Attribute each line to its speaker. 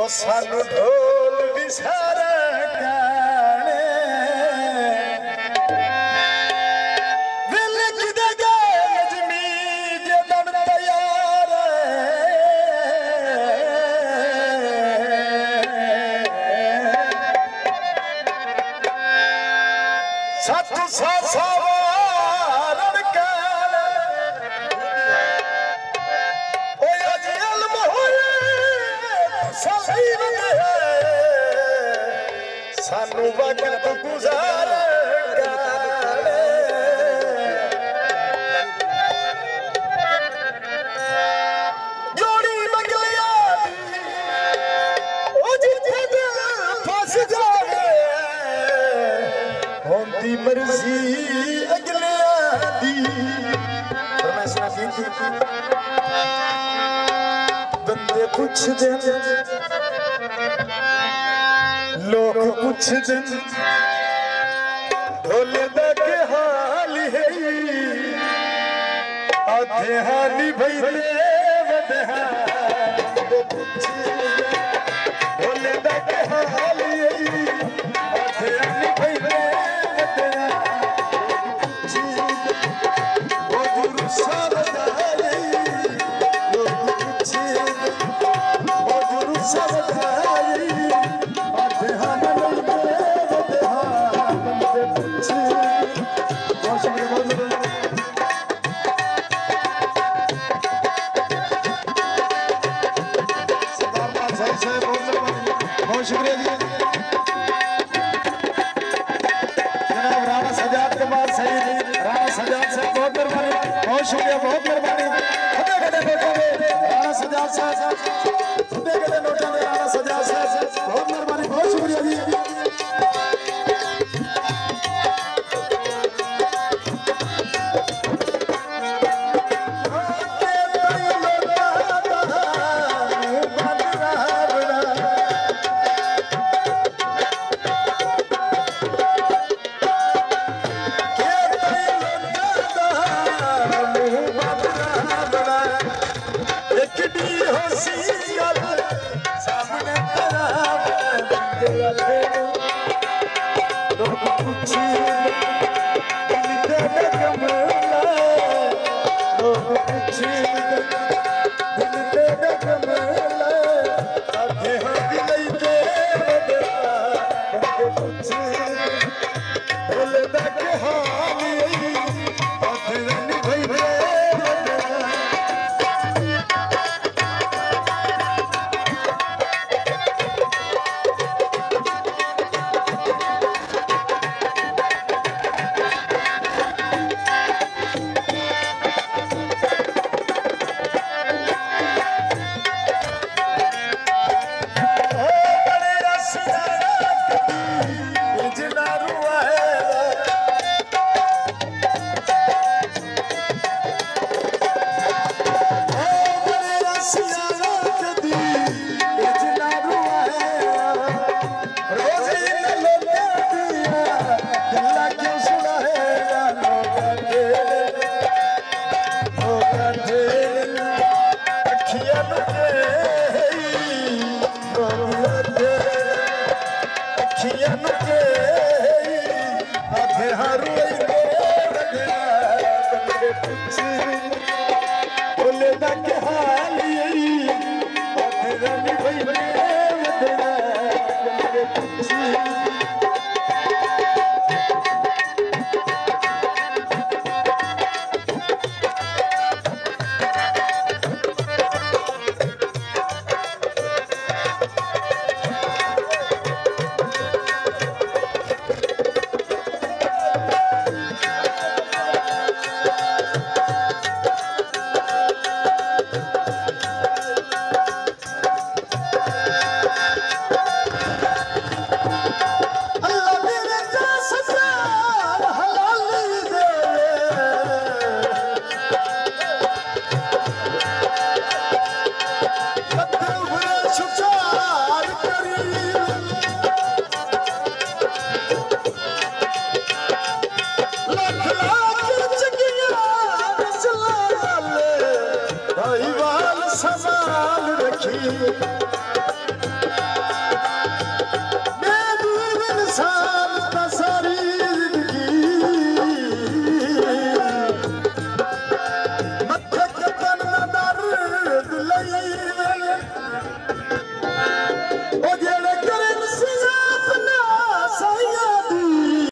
Speaker 1: सानू ढोल भी सारे गाने विल किदे गए नजमी जे दन तैयार सत सवार काले ओ अज इल्म होए सलीम है सानू वक्त गुजार गाले जोड़ी मंगलिया ओ जिथे दिल फस जावे होंदी मर्जी अगलिया दी फरमाइश दी बंदे पुछ दे लोग पुछ दे ढोले दा के हाल है आधे हाली भैले वदहा ढोले दा के हाल है आधे हाली भैले वदहा ओ गुरु सावधानी लोग पुछ ओ गुरु सावधानी आधे हाली बहुत शुक्रिया जी जनाब राणा सजाद के बाद सही जी राणा सजाद साहब बहुत मेहरबानी बहुत शुक्रिया बहुत मेहरबानी खुदे कदे नोटा दे राणा सजाद साहब खुदे कदे नोटा दे राणा सजाद साहब बहुत मेहरबानी बहुत शुक्रिया जी संभाल रखी